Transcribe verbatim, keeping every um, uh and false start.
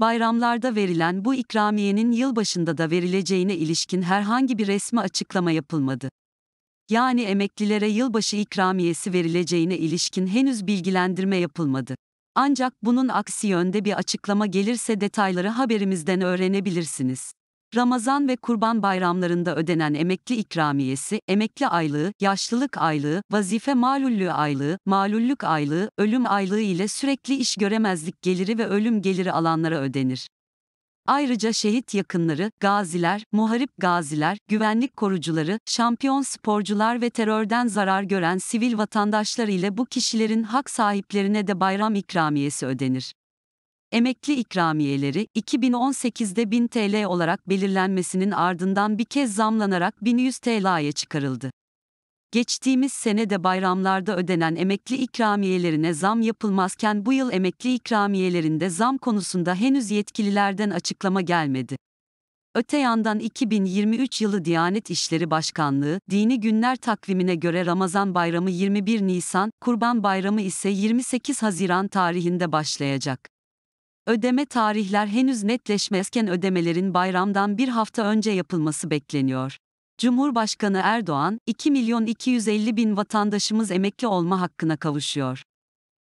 Bayramlarda verilen bu ikramiyenin yılbaşında da verileceğine ilişkin herhangi bir resmi açıklama yapılmadı. Yani emeklilere yılbaşı ikramiyesi verileceğine ilişkin henüz bilgilendirme yapılmadı. Ancak bunun aksi yönde bir açıklama gelirse detayları haberimizden öğrenebilirsiniz. Ramazan ve Kurban bayramlarında ödenen emekli ikramiyesi, emekli aylığı, yaşlılık aylığı, vazife malullüğü aylığı, malullük aylığı, ölüm aylığı ile sürekli iş göremezlik geliri ve ölüm geliri alanlara ödenir. Ayrıca şehit yakınları, gaziler, muharip gaziler, güvenlik korucuları, şampiyon sporcular ve terörden zarar gören sivil vatandaşlar ile bu kişilerin hak sahiplerine de bayram ikramiyesi ödenir. Emekli ikramiyeleri, iki bin on sekizde bin T L olarak belirlenmesinin ardından bir kez zamlanarak bin yüz T L'ye çıkarıldı. Geçtiğimiz sene de bayramlarda ödenen emekli ikramiyelerine zam yapılmazken bu yıl emekli ikramiyelerinde zam konusunda henüz yetkililerden açıklama gelmedi. Öte yandan iki bin yirmi üç yılı Diyanet İşleri Başkanlığı, dini günler takvimine göre Ramazan Bayramı yirmi bir Nisan, Kurban Bayramı ise yirmi sekiz Haziran tarihinde başlayacak. Ödeme tarihler henüz netleşmezken ödemelerin bayramdan bir hafta önce yapılması bekleniyor. Cumhurbaşkanı Erdoğan, iki milyon iki yüz elli bin vatandaşımız emekli olma hakkına kavuşuyor.